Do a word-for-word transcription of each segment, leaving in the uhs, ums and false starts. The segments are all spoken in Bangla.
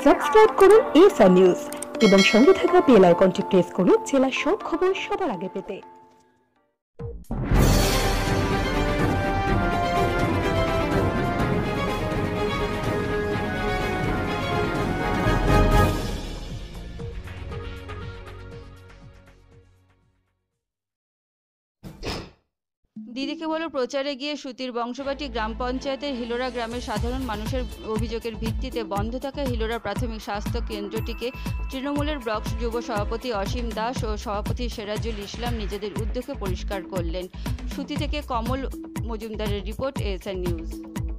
সাবস্ক্রাইব করুন এএসআর নিউজ এবং সঙ্গে থাকা বেল আইকনটি প্রেস করুন জেলার সব খবর সবার আগে পেতে। দিদিকে বলো প্রচারে গিয়ে সুতির বংশবাটি গ্রাম পঞ্চায়েতের হিলোরা গ্রামের সাধারণ মানুষের অভিযোগের ভিত্তিতে বন্ধ থাকা হিলোরা প্রাথমিক স্বাস্থ্য কেন্দ্রটিকে তৃণমূলের ব্লক যুব সভাপতি অসীম দাস ও সভাপতি সেরাজুল ইসলাম নিজেদের উদ্যোগে পরিষ্কার করলেন। সুতি থেকে কমল মজুমদারের রিপোর্ট, এএসআর নিউজ।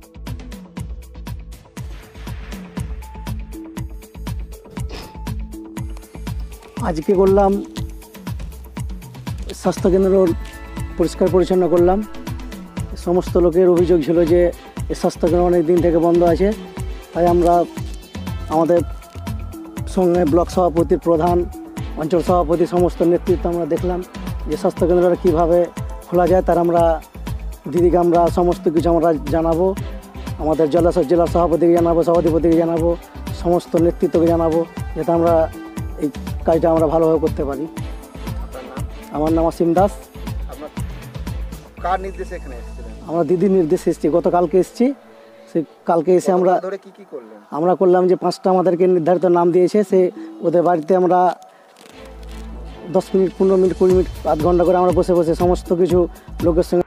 আজকে করলাম স্বাস্থ্যকেন্দ্র পরিষ্কার পরিচ্ছন্ন করলাম। সমস্ত লোকের অভিযোগ ছিল যে এই স্বাস্থ্যকেন্দ্র অনেক দিন থেকে বন্ধ আছে, তাই আমরা আমাদের সঙ্গে ব্লক সভাপতি, প্রধান, অঞ্চল সভাপতি সমস্ত নেতৃত্ব আমরা দেখলাম যে স্বাস্থ্যকেন্দ্রটা কীভাবে খোলা যায়, তার আমরা দিদিকে আমরা সমস্ত কিছু আমরা জানাবো, আমাদের জেলা জেলা সভাপতিকে জানাবো, সভাধিপতিকে জানাবো, সমস্ত নেতৃত্বকে জানাবো, যাতে আমরা এই কাজটা আমরা ভালোভাবে করতে পারি। আমার নাম অসীম দাস। কার নির্দেশে এখানে এসেছিলেন? আমরা দিদির নির্দেশে এসেছি, গতকালকে এসেছি। সে কালকে এসে আমরা ধরে কি কি করলেন? আমরা করলাম যে পাঁচটা আমাদেরকে নির্ধারিত নাম দিয়েছে, সে ওদের বাড়িতে আমরা দশ মিনিট পনেরো মিনিট কুড়ি মিনিট আধ ঘন্টা করে আমরা বসে বসে সমস্ত কিছু লোকের সঙ্গে।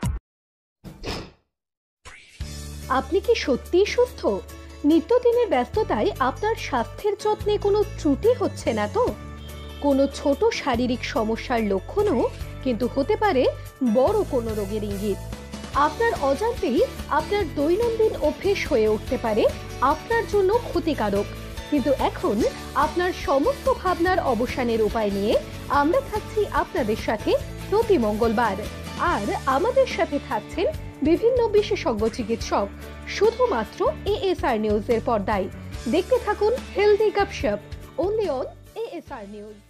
আপনি কি সত্যিই সুস্থ? নিত্যদিনের ব্যস্ততায় আপনার স্বাস্থ্যের যত্নে কোনো ত্রুটি হচ্ছে না তো? কোনো ছোট শারীরিক সমস্যার লক্ষণও কিন্তু হতে পারে বড় কোনো রোগের ইঙ্গিত। আপনার অজান্তেই আপনার দৈনন্দিন অভ্যেস হয়ে উঠতে পারে আপনার জন্য ক্ষতিকারক। কিন্তু এখন আপনার সমস্ত ভাবনার অবসানের উপায় নিয়ে আমরা থাকছি আপনাদের সাথে প্রতি মঙ্গলবার। আর আমাদের সাথে থাকছেন বিভিন্ন বিশেষজ্ঞ চিকিৎসক, শুধুমাত্র এএসআর নিউজের পর্দায়। দেখতে থাকুন হেলদি গপশপ, অনলি অন এএসআর নিউজ।